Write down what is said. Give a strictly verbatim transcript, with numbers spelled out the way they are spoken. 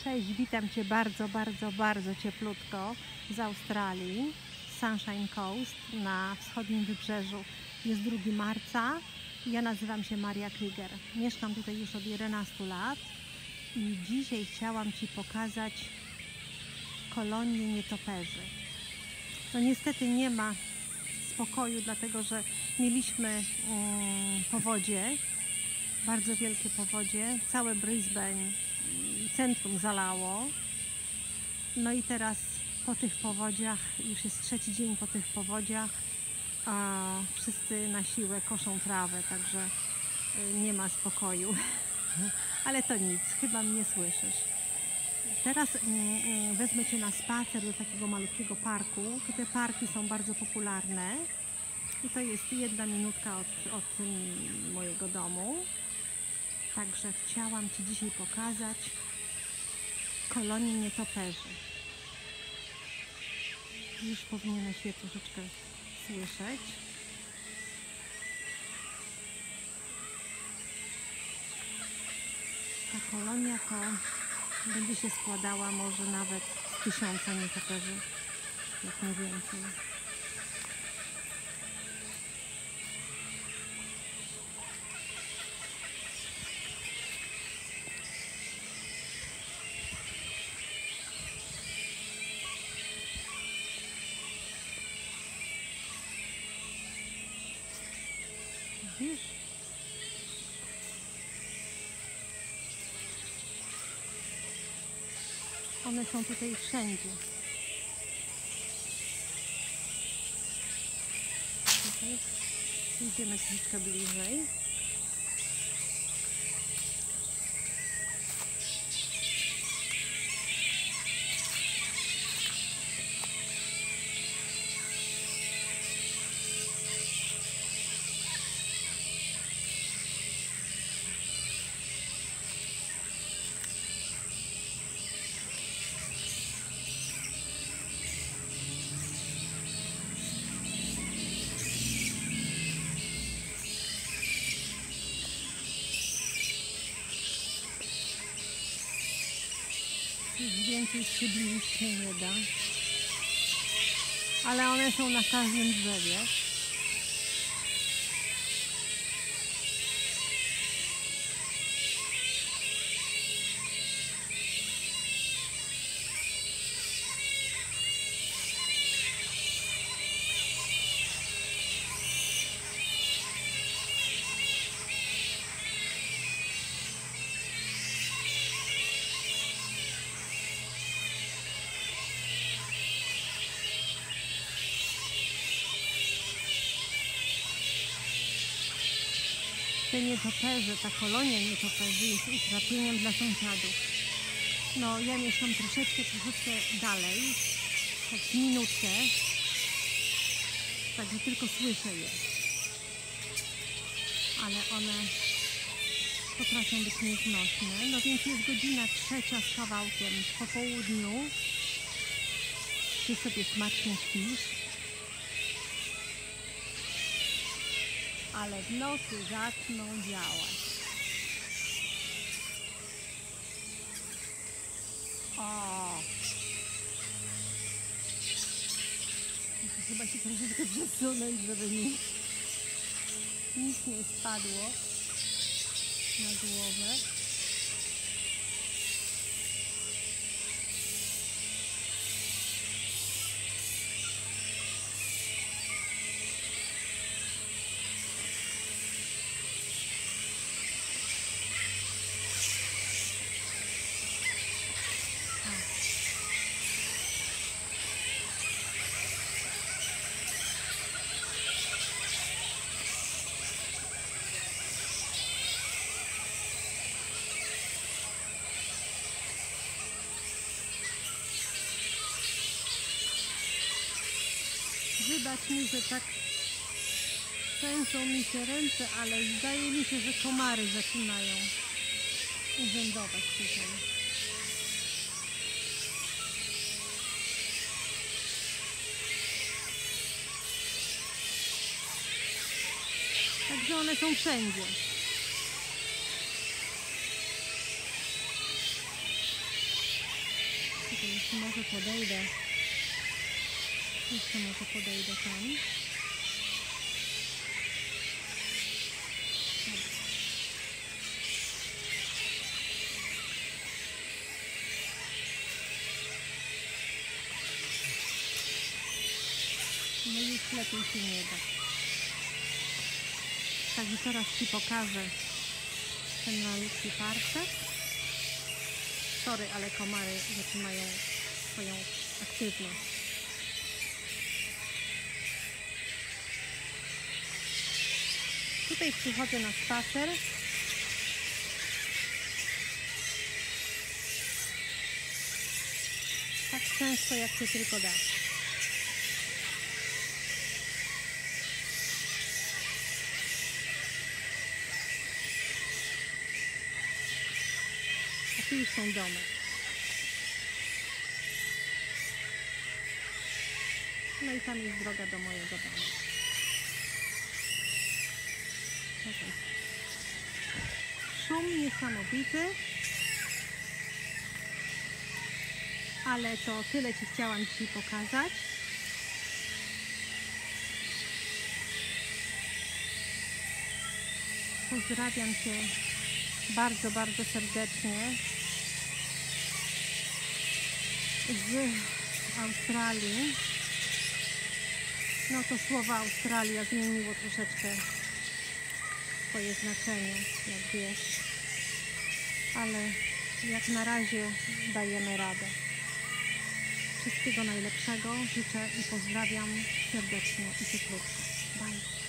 Cześć, witam Cię bardzo, bardzo, bardzo cieplutko z Australii, Sunshine Coast na wschodnim wybrzeżu. Jest drugiego marca. Ja nazywam się Maria Krieger. Mieszkam tutaj już od jedenastu lat i dzisiaj chciałam Ci pokazać kolonię nietoperzy. No niestety nie ma spokoju, dlatego że mieliśmy um, powodzie, bardzo wielkie powodzie, całe Brisbane, centrum zalało. No i teraz po tych powodziach, już jest trzeci dzień po tych powodziach, a wszyscy na siłę koszą trawę, także nie ma spokoju. Ale to nic, chyba mnie słyszysz. Teraz wezmę Cię na spacer do takiego malutkiego parku. Te parki są bardzo popularne i to jest jedna minutka od, od mojego domu. Także chciałam Ci dzisiaj pokazać kolonię nietoperzy. Już powinieneś je troszeczkę słyszeć. Ta kolonia to będzie się składała może nawet z tysiąca nietoperzy, jak nie więcej. Widzisz? One są tutaj wszędzie. Tutaj idziemy troszeczkę bliżej. Już więcej przybliżyć się nie da, ale one są na każdym drzewie. Te nietoperze, ta kolonia nietoperzy jest utrapieniem dla sąsiadów. No, ja mieszkam troszeczkę, troszeczkę dalej, tak minutkę, także tylko słyszę je. Ale one potrafią być nieznośne. No więc jest godzina trzecia z kawałkiem po południu. Ty sobie smacznie śpisz. Ale w nocy zaczną działać. O! Chyba się troszeczkę przesunąć, żeby mi nic nie spadło na głowę. Wybacz mi, że tak trzęsą mi się ręce, ale zdaje mi się, że komary zaczynają urzędować tutaj. Także one są wszędzie. Tutaj jeszcze może podejdę. Jeszcze może podejdę tam. Dobra. No już lepiej się nie da. Także teraz Ci pokażę ten malutki parcek. Sorry, ale komary zaczynają swoją aktywność. Tutaj przychodzę na spacer. Tak często jak się tylko da. A tu już są domy. No i tam jest droga do mojego domu. Okay. Szum niesamowity, ale to tyle Ci chciałam Ci pokazać. Pozdrawiam Cię bardzo, bardzo serdecznie z Australii. No to słowo Australia zmieniło troszeczkę swoje znaczenie, jak wiesz, ale jak na razie dajemy radę. Wszystkiego najlepszego życzę i pozdrawiam serdecznie i cieplutko. Bye.